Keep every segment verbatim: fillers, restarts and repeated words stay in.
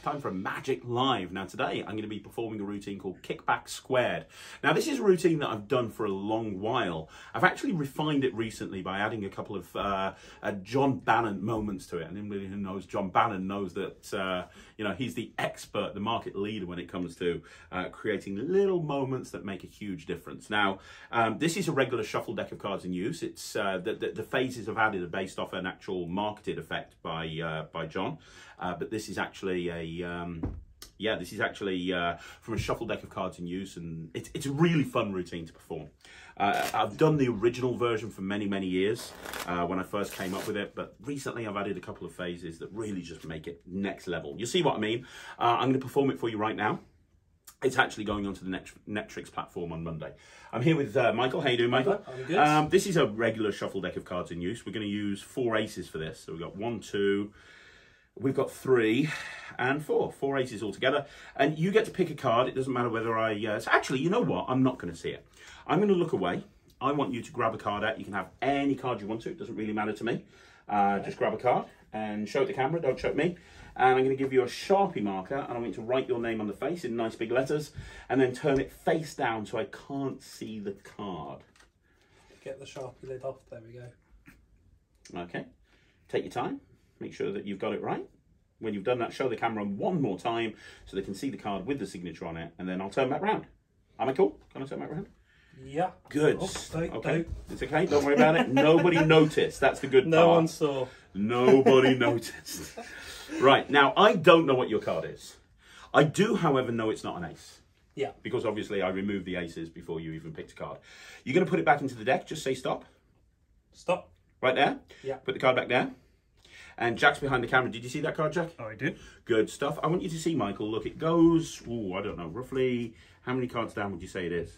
time for a Magic Live. Now today I'm going to be performing a routine called Kickback Squared. Now this is a routine that I've done for a long while. I've actually refined it recently by adding a couple of uh, uh, John Bannon moments to it. And anybody who knows John Bannon knows that uh, you know, he's the expert, the market leader when it comes to uh, creating little moments that make a huge difference. Now um, this is a regular shuffle deck of cards in use. It's uh, the, the, the phases I've added are based off an actual marketed effect by uh, by John, uh, but this is actually a um, yeah, this is actually uh, from a shuffle deck of cards in use, and it's it's a really fun routine to perform. Uh, I've done the original version for many many years uh, when I first came up with it, but recently I've added a couple of phases that really just make it next level. You see what I mean? Uh, I'm going to perform it for you right now. It's actually going onto the Net Netrix platform on Monday. I'm here with uh, Michael. How you doing, Michael? I'm good. Um, this is a regular shuffle deck of cards in use. We're going to use four aces for this. So we've got one, two, we've got three, and four. Four aces altogether. And you get to pick a card. It doesn't matter whether I... Uh, so actually, you know what? I'm not going to see it. I'm going to look away. I want you to grab a card out. You can have any card you want to. It doesn't really matter to me. Uh, just grab a card and show it the camera. Don't show it me. And I'm going to give you a Sharpie marker, and I want you to write your name on the face in nice big letters, and then turn it face down so I can't see the card. Get the Sharpie lid off. There we go. Okay. Take your time. Make sure that you've got it right. When you've done that, show the camera one more time so they can see the card with the signature on it, and then I'll turn back round. Am I cool? Can I turn back round? Yeah. Good. Oh, don't, okay. Don't. It's okay. Don't worry about it. Nobody noticed. That's the good part. No one saw. Nobody noticed. Right, now, I don't know what your card is. I do, however, know it's not an ace. Yeah. Because obviously I removed the aces before you even picked a card. You're going to put it back into the deck. Just say stop. Stop. Right there. Yeah. Put the card back there. And Jack's behind the camera. Did you see that card, Jack? Oh, I did. Good stuff. I want you to see, Michael. Look, it goes, ooh, I don't know, roughly, how many cards down would you say it is?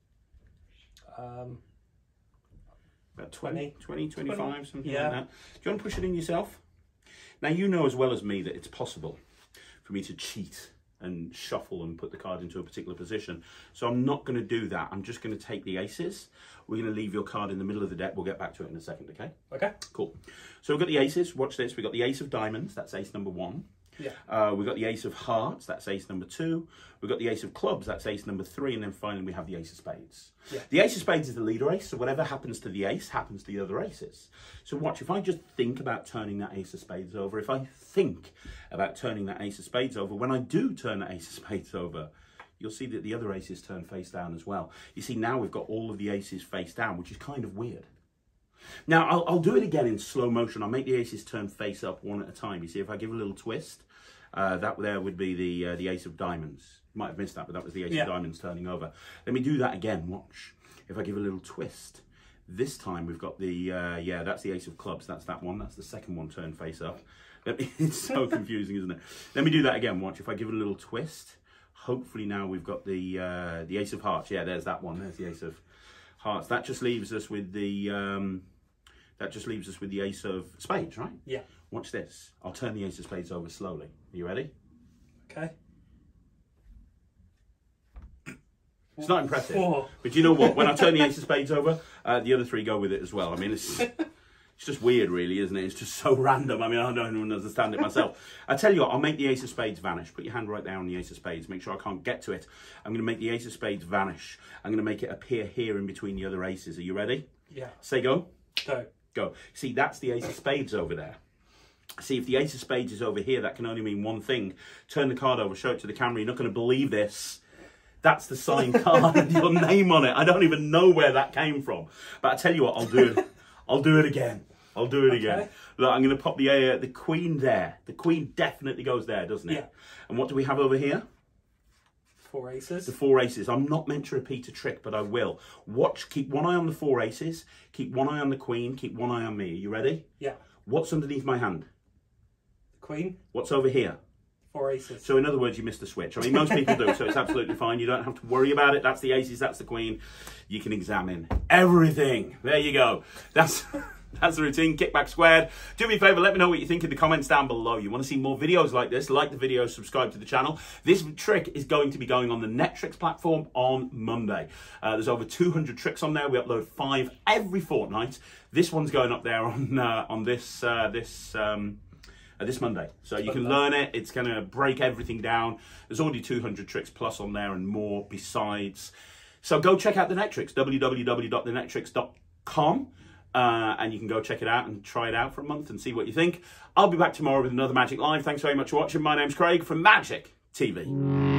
Um, About twenty, twenty, twenty-five, twenty. something Yeah. like that. Do you want to push it in yourself? Now, you know as well as me that it's possible for me to cheat and shuffle and put the card into a particular position. So I'm not going to do that. I'm just going to take the aces. We're going to leave your card in the middle of the deck. We'll get back to it in a second, okay? Okay. Cool. So we've got the aces. Watch this. We've got the ace of diamonds. That's ace number one. Yeah. Uh, we've got the ace of hearts. That's ace number two. We've got the ace of clubs. That's ace number three. And then finally we have the ace of spades. Yeah. The ace of spades is the leader ace. So whatever happens to the ace happens to the other aces. So watch, if I just think about turning that ace of spades over, if I think about turning that ace of spades over, when I do turn that ace of spades over, you'll see that the other aces turn face down as well. You see, now we've got all of the aces face down, which is kind of weird. Now, I'll, I'll do it again in slow motion. I'll make the aces turn face up one at a time. You see, if I give a little twist, uh, that there would be the uh, the ace of diamonds. You might have missed that, but that was the ace yeah. of diamonds turning over. Let me do that again. Watch. If I give a little twist, this time we've got the, uh, yeah, that's the ace of clubs. That's that one. That's the second one turned face up. Let me, it's so confusing, isn't it? Let me do that again. Watch. If I give it a little twist, hopefully now we've got the uh, the ace of hearts. Yeah, there's that one. There's the ace of hearts. That just leaves us with the um, that just leaves us with the ace of spades, right? Yeah. Watch this. I'll turn the ace of spades over slowly. Are you ready? Okay. It's not impressive, Four. but you know what? When I turn the ace of spades over, uh, the other three go with it as well. I mean, it's it's just weird, really, isn't it? It's just so random. I mean, I don't even understand it myself. I tell you what, I'll make the ace of spades vanish. Put your hand right there on the ace of spades. Make sure I can't get to it. I'm going to make the ace of spades vanish. I'm going to make it appear here in between the other aces. Are you ready? Yeah. Say go. Go. Go. See, that's the ace of spades over there. See, if the ace of spades is over here, that can only mean one thing. Turn the card over, show it to the camera. You're not going to believe this. That's the signed card with your name on it. I don't even know where that came from. But I tell you what, I'll do it. I'll do it again. I'll do it okay. again. Look, I'm going to pop the uh, the queen there. The queen definitely goes there, doesn't it? Yeah. And what do we have over here? Four aces. The four aces. I'm not meant to repeat a trick, but I will. Watch. Keep one eye on the four aces. Keep one eye on the queen. Keep one eye on me. Are you ready? Yeah. What's underneath my hand? The queen. What's over here? Four aces. So in other words, you missed the switch. I mean, most people do, so it's absolutely fine. You don't have to worry about it. That's the aces, that's the queen. You can examine everything. There you go. That's that's the routine, Kickback Squared. Do me a favour, let me know what you think in the comments down below. You want to see more videos like this, like the video, subscribe to the channel. This trick is going to be going on the Netrix platform on Monday. Uh, there's over two hundred tricks on there. We upload five every fortnight. This one's going up there on uh, on this, uh, this um, uh, this Monday. So you can Okay. learn it. It's going to break everything down. There's already two hundred tricks plus on there and more besides. So go check out the Netrix, w w w dot the netrix dot com. Uh, and you can go check it out and try it out for a month and see what you think. I'll be back tomorrow with another Magic Live. Thanks very much for watching. My name's Craig from Magic T V.